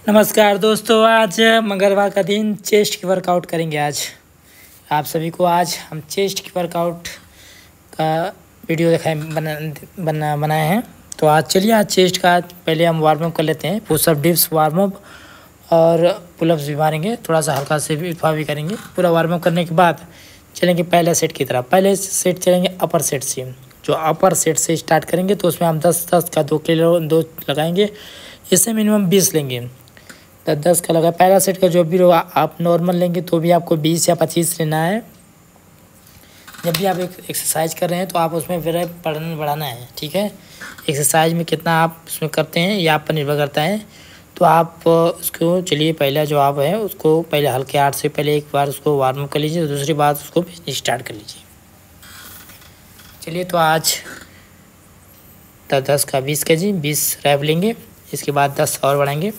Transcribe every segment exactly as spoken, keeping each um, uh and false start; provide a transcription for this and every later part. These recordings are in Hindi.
नमस्कार दोस्तों, आज मंगलवार का दिन चेस्ट की वर्कआउट करेंगे। आज आप सभी को आज हम चेस्ट की वर्कआउट का वीडियो दिखाए बना बना बनाए हैं। तो आज चलिए आज चेस्ट का पहले हम वार्म अप कर लेते हैं। पुशअप, डिप्स, वार्म अप और पुलअप्स भी मारेंगे, थोड़ा सा हल्का से भी भी करेंगे। पूरा वार्म अप करने के बाद चलेंगे पहले सेट की तरफ। पहले सेट चलेंगे अपर सेट से। जो अपर सेट से स्टार्ट करेंगे तो उसमें हम दस दस का दो किलो दो लगाएंगे। इससे मिनिमम बीस लेंगे। दस दस का लगा पहला सेट का जो भी होगा, आप नॉर्मल लेंगे तो भी आपको बीस या पच्चीस लेना है। जब भी आप एक एक्सरसाइज कर रहे हैं तो आप उसमें फिर बढ़ाना बढ़ाना है, ठीक है। एक्सरसाइज में कितना आप उसमें करते हैं ये आप पर निर्भर करता है। तो आप उसको चलिए पहला जो आप है उसको पहले हल्के हाथ से पहले एक बार उसको वार्म अप कर लीजिए, तो दूसरी बार उसको स्टार्ट कर लीजिए। चलिए तो आज दस दस का बीस के जी बीस रैप लेंगे। इसके बाद दस और बढ़ाएंगे।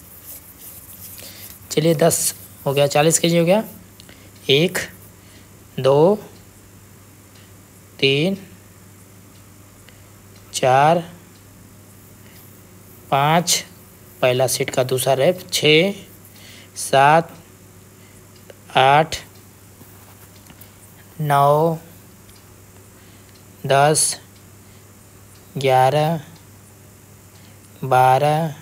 चलिए दस हो गया, चालीस के जी हो गया। एक, दो, तीन, चार, पाँच, पहला सेट का दूसरा रैप, छः, सात, आठ, नौ, दस, ग्यारह, बारह,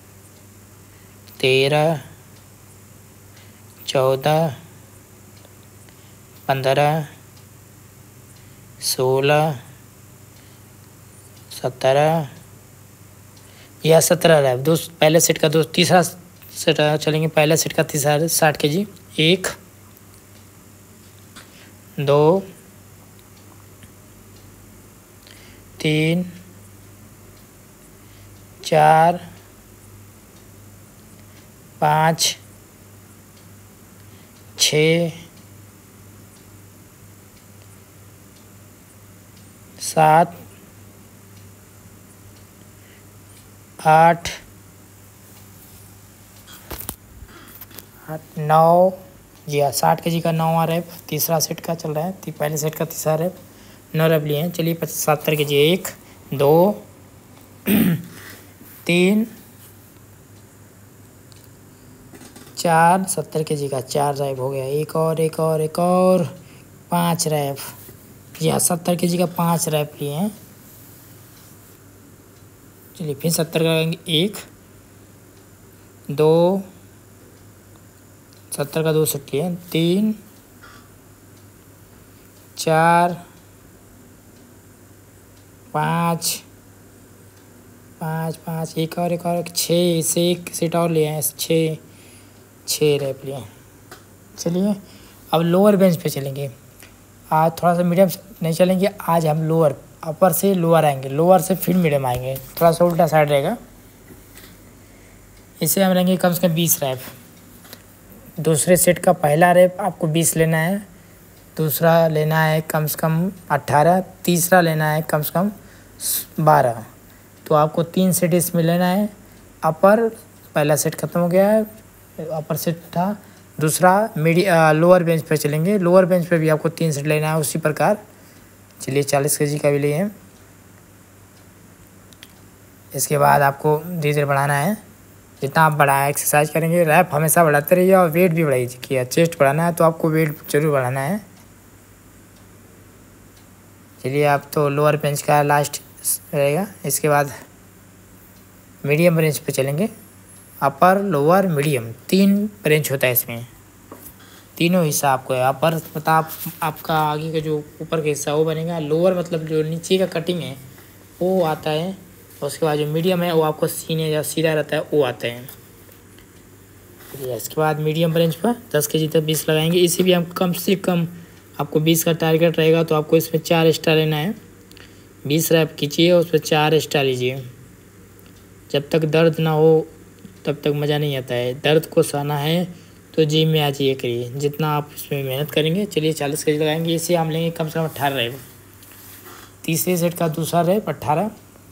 तेरह, चौदह, पंद्रह, सोलह, सत्रह या सत्रह रैप। दो पहले सेट का दो तीसरा सेट चलेंगे। पहले सेट का तीसरा साठ के जी। एक, दो, तीन, चार, पाँच, छः, सात, आठ, आठ नौ जी हाँ, साठ के जी का नौवां रैप तीसरा सेट का चल रहा है। पहले सेट का तीसरा रैप नौ रैप लिए हैं। चलिए पचहत्तर के जी। एक, दो, तीन, चार, सत्तर के जी का चार रैप हो गया। एक और एक और एक और पाँच रैप। या सत्तर के जी का पाँच रैप लिए हैं। चलिए फिर सत्तर का एक, दो, सत्तर का दो सेट लिए हैं। तीन, चार, पाँच, पाँच पाँच एक और एक और छः, इसे एक सेट और लिए हैं। छः छः रैप लिए। चलिए अब लोअर बेंच पे चलेंगे। आज थोड़ा सा मीडियम नहीं चलेंगे, आज हम लोअर अपर से लोअर आएंगे, लोअर से फिर मीडियम आएंगे। थोड़ा सा उल्टा साइड रहेगा। इसे हम रहेंगे कम से कम बीस रैप। दूसरे सेट का पहला रैप आपको बीस लेना है, दूसरा लेना है कम से कम अट्ठारह, तीसरा लेना है कम से कम बारह। तो आपको तीन सेट इसमें लेना है। अपर पहला सेट खत्म हो गया है, अपर सेट था। दूसरा मीडिय लोअर बेंच पर चलेंगे। लोअर बेंच पे भी आपको तीन सेट लेना है उसी प्रकार। चलिए चालीस के जी का भी लिए हैं। इसके बाद आपको धीरे धीरे बढ़ाना है। जितना आप बढ़ाए एक्सरसाइज करेंगे, रैप हमेशा बढ़ाते रहिए और वेट भी बढ़ाइए। चेस्ट बढ़ाना है तो आपको वेट जरूर बढ़ाना है। चलिए आप तो लोअर बेंच का लास्ट रहेगा। इसके बाद मीडियम रेंज पे चलेंगे। अपर, लोअर, मीडियम तीन रेंज होता है इसमें। तीनों हिस्सा आपको है। अपर मतलब आप, आपका आगे का जो ऊपर का हिस्सा वो बनेगा। लोअर मतलब जो नीचे का कटिंग है वो आता है। उसके बाद जो मीडियम है वो आपको सीने या सीधा रहता है वो आता है। इसके बाद मीडियम रेंज पर दस के जी तक बीस लगाएंगे। इसे भी हम कम से कम आपको बीस का टारगेट रहेगा तो आपको इसमें चार एक्स्ट्रा लेना है। बीस रैप कीजिए और उस पर चार एक्स्ट्रा लीजिए। जब तक दर्द ना हो तब तक मज़ा नहीं आता है। दर्द को सहना है तो जिम में आ जाइए करिए, जितना आप इसमें मेहनत करेंगे। चलिए चालीस के जी लगाएंगे। इसे हम लेंगे कम से कम अट्ठारह रैप। तीसरे सेट का दूसरा रैप अट्ठारह।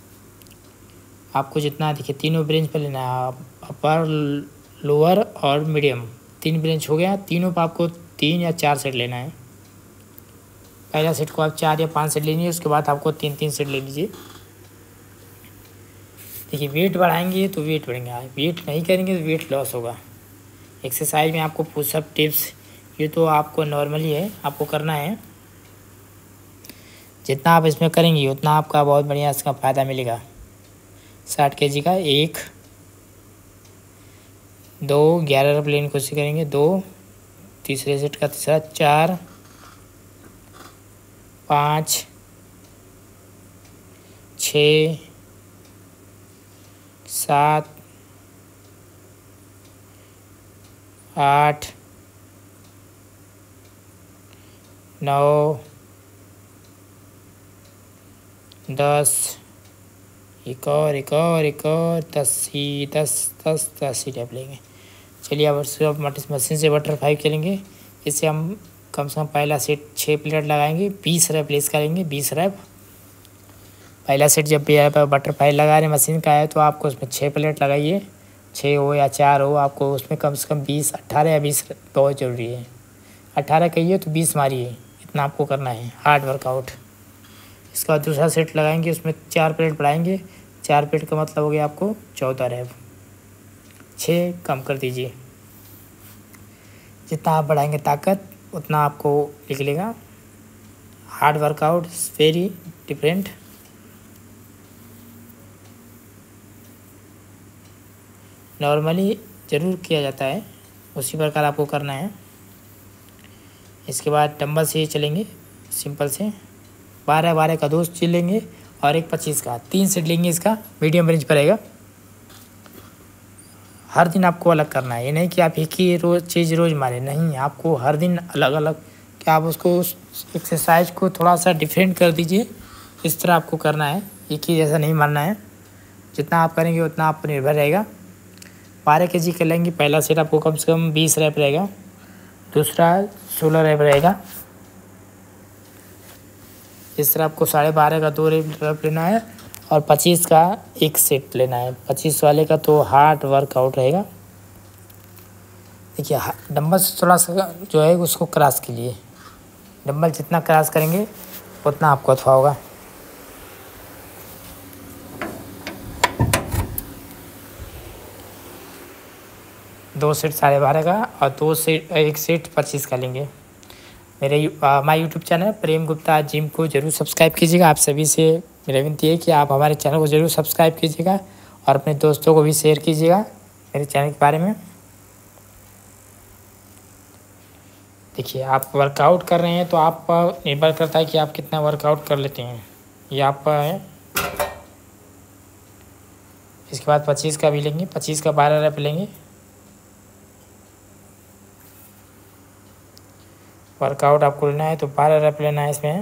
आपको जितना दिखे तीनों ब्रेंच पर लेना है। अपर, लोअर और मीडियम तीन ब्रेंच हो गया। तीनों पर आपको तीन या चार सेट लेना है। पहला सेट को आप चार या पाँच सेट ले लीजिए, उसके बाद आपको तीन तीन सेट ले लीजिए। देखिए वेट बढ़ाएंगे तो वेट बढ़ेंगे, वेट नहीं करेंगे तो वेट लॉस होगा। एक्सरसाइज में आपको पुशअप टिप्स ये तो आपको नॉर्मली है, आपको करना है। जितना आप इसमें करेंगे उतना आपका बहुत बढ़िया इसका फ़ायदा मिलेगा। साठ के जी का एक, दो, ग्यारह प्लेन कोशिश करेंगे, दो, तीसरे सेट का तीसरा, चार, पाँच, छः, सात, आठ, नौ, दस, एक और एक और एक और दस ही दस दस दस ही टैप लेंगे। चलिए अब सिर्फ मशीन से बटरफ्लाई करेंगे। इससे हम कम से कम पहला सेट छः प्लेट लगाएंगे, बीस रैप प्लेस करेंगे, बीस रैप। पहला सेट जब भी आप बटरफ्लाई लगा रहे मशीन का है तो आपको उसमें छः प्लेट लगाइए, छः हो या चार हो, आपको उसमें कम से कम बीस अट्ठारह या बीस बहुत ज़रूरी है। अट्ठारह कहिए तो बीस मारिए, इतना आपको करना है हार्ड वर्कआउट। इसके बाद दूसरा सेट लगाएंगे, उसमें चार प्लेट बढ़ाएंगे, चार प्लेट का मतलब हो गया आपको चौदह रैप, छः कम कर दीजिए। जितना आप बढ़ाएंगे ताकत उतना आपको निकलेगा। Hard workout is very different. Normally ज़रूर किया जाता है, उसी प्रकार आपको करना है। इसके बाद डंबल से चलेंगे, सिंपल से बारह बारह का दो चल लेंगे और एक पच्चीस का, तीन सेट लेंगे। इसका मीडियम रेंज पर रहेगा। हर दिन आपको अलग करना है, ये नहीं कि आप एक ही रोज़ चीज़ रोज़ मारें, नहीं, आपको हर दिन अलग अलग, क्या आप उसको उस एक्सरसाइज को थोड़ा सा डिफरेंट कर दीजिए। इस तरह आपको करना है, एक ही जैसा नहीं मारना है। जितना आप करेंगे उतना आप पर निर्भर रहेगा। बारह के जी कर लेंगे, पहला सेट आपको कम से कम बीस रैप रहेगा, दूसरा सोलह रैप रहेगा। इस तरह आपको साढ़े बारह का दो रैप लेना है और पच्चीस का एक सेट लेना है। पच्चीस वाले का तो हार्ड वर्कआउट रहेगा। देखिए डंबल से थोड़ा सा जो है उसको क्रॉस कीजिए, डंबल जितना क्रॉस करेंगे उतना आपको अच्छा होगा। दो सेट साढ़े बारह का और दो सेट एक सेट पच्चीस का लेंगे। मेरे my YouTube channel Prem Gupta gym को ज़रूर सब्सक्राइब कीजिएगा। आप सभी से मेरी विनती है कि आप हमारे चैनल को ज़रूर सब्सक्राइब कीजिएगा और अपने दोस्तों को भी शेयर कीजिएगा मेरे चैनल के बारे में। देखिए आप वर्कआउट कर रहे हैं तो आप निर्भर करता है कि आप कितना वर्कआउट कर लेते हैं, ये आप है। इसके बाद पच्चीस का भी लेंगे, पच्चीस का बारह रैप लेंगे। वर्कआउट आपको लेना है तो बारह रैप लेना है इसमें।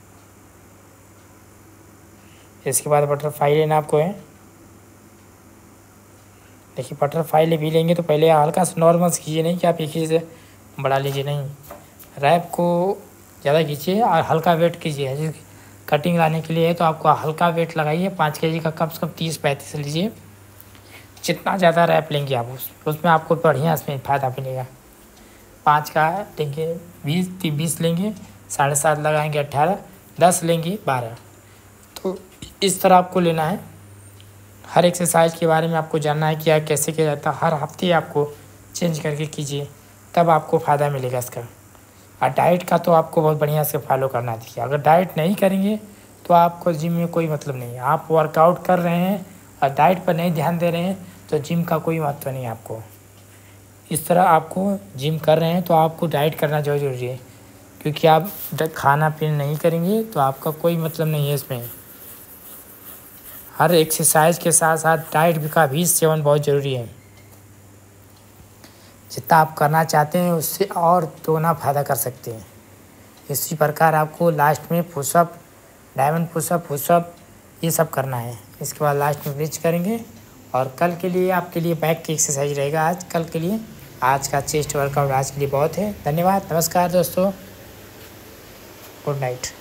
इसके बाद बटरफ्लाई लेना आपको है। देखिए बटरफ्लाई भी लेंगे तो पहले हल्का सा नॉर्मल कीजिए, नहीं कि आप एक ही से बढ़ा लीजिए, नहीं, रैप को ज़्यादा खींचिए और हल्का वेट कीजिए। जैसे कटिंग लाने के लिए है तो आपको हल्का वेट लगाइए, पाँच के जी का कम से कम तीस पैंतीस लीजिए। जितना ज़्यादा रैप लेंगे आप उस उसमें आपको बढ़िया इसमें फ़ायदा मिलेगा। पाँच का लेंगे बीस, बीस लेंगे, साढ़े सात लगाएंगे अट्ठारह, दस लेंगे बारह। तो इस तरह आपको लेना है। हर एक्सरसाइज के बारे में आपको जानना है कि कैसे किया जाता है। हर हफ्ते आपको चेंज करके कीजिए, तब आपको फ़ायदा मिलेगा इसका। और डाइट का तो आपको बहुत बढ़िया से फॉलो करना चाहिए। अगर डाइट नहीं करेंगे तो आपको जिम में कोई मतलब नहीं है। आप वर्कआउट कर रहे हैं और डाइट पर नहीं ध्यान दे रहे हैं तो जिम का कोई महत्व नहीं है आपको। इस तरह आपको जिम कर रहे हैं तो आपको डाइट करना ज़रूरी है, क्योंकि आप खाना पीना नहीं करेंगे तो आपका कोई मतलब नहीं है इसमें। हर एक्सरसाइज के साथ साथ डाइट का भी सेवन बहुत ज़रूरी है। जितना आप करना चाहते हैं उससे और दोगुना फ़ायदा कर सकते हैं। इसी प्रकार आपको लास्ट में पुशअप, डायमंड पुशअप, पुशअप ये सब करना है। इसके बाद लास्ट में ब्रिज करेंगे। और कल के लिए आपके लिए बैक की एक्सरसाइज रहेगा। आज कल के लिए आज का चेस्ट वर्कआउट आज के लिए बहुत है। धन्यवाद, नमस्कार दोस्तों, गुड नाइट।